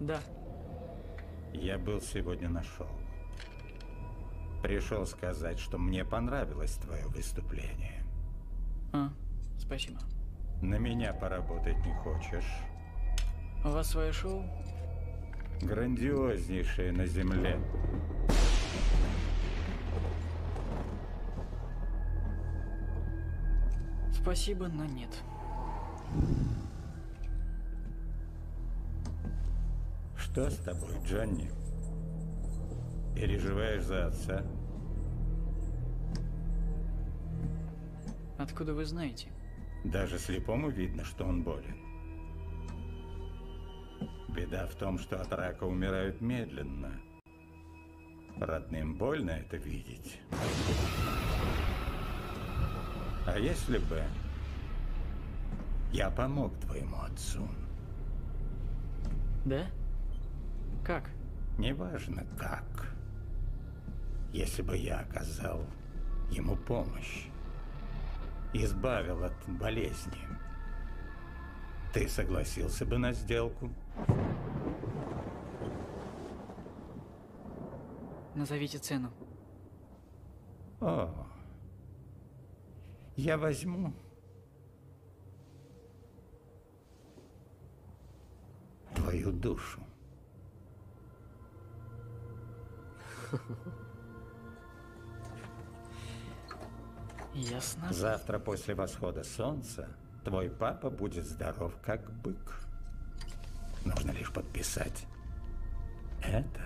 Да. Я был сегодня на шоу. Пришел сказать, что мне понравилось твое выступление. Спасибо. На меня поработать не хочешь? У вас свое шоу? Грандиознейшее на земле. Спасибо, но нет. Что с тобой, Джонни? Переживаешь за отца? Откуда вы знаете? Даже слепому видно, что он болен. Беда в том, что от рака умирают медленно. Родным больно это видеть. А если бы я помог твоему отцу? Да? Как? Неважно как. Если бы я оказал ему помощь, избавил от болезни, ты согласился бы на сделку? Назовите цену. О, я возьму твою душу. Ясно. Завтра после восхода солнца твой папа будет здоров, как бык. Нужно лишь подписать это.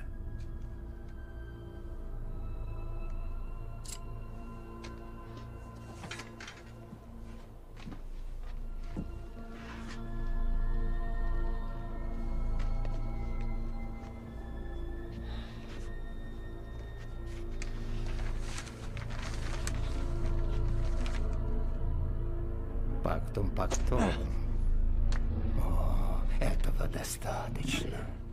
Пактум пактум. О, этого достаточно.